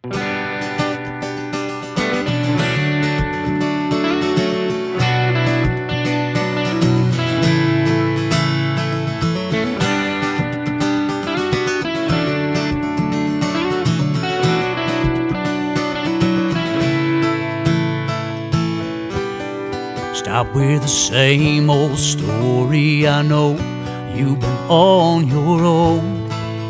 Stop with the same old story. I know you've been on your own.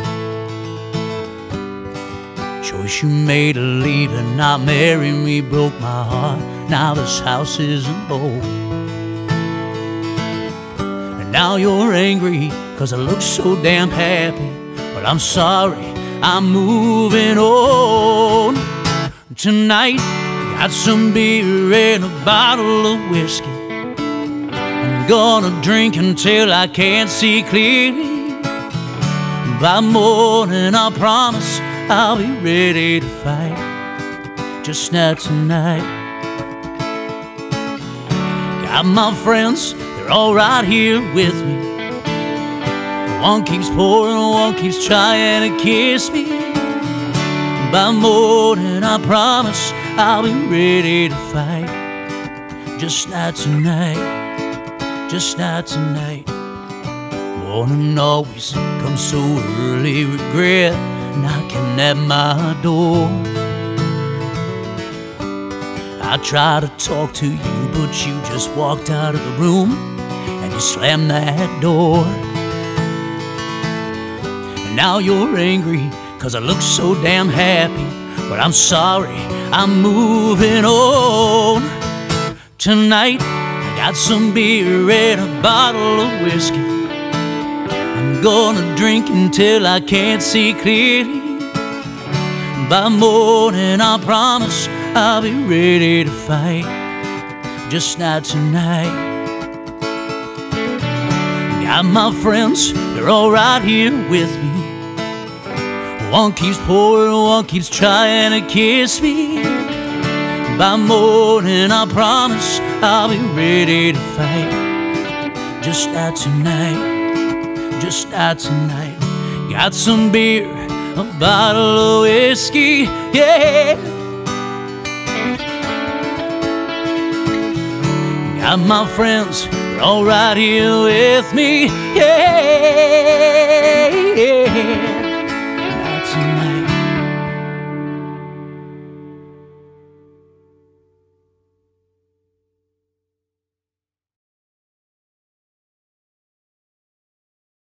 Choice you made to leave and not marry me broke my heart. Now this house isn't home. And now you're angry 'cause I look so damn happy. Well, I'm sorry, I'm moving on. Tonight, got some beer and a bottle of whiskey. I'm gonna drink until I can't see clearly. By morning, I promise I'll be ready to fight. Just not tonight. Got my friends, they're all right here with me. One keeps pouring, one keeps trying to kiss me. By morning, I promise I'll be ready to fight. Just not tonight, just not tonight. Morning always comes so early, regret knocking at my door. I try to talk to you, but you just walked out of the room and you slammed that door. And now you're angry 'cause I look so damn happy. But I'm sorry, I'm moving on. Tonight, I got some beer and a bottle of whiskey. I'm gonna drink until I can't see clearly. By morning, I promise I'll be ready to fight. Just not tonight. Got my friends, they're all right here with me. One keeps pouring, one keeps trying to kiss me. By morning, I promise I'll be ready to fight. Just not tonight, just not tonight. Got some beer, a bottle of whiskey, yeah. Got my friends, they're all right here with me, yeah.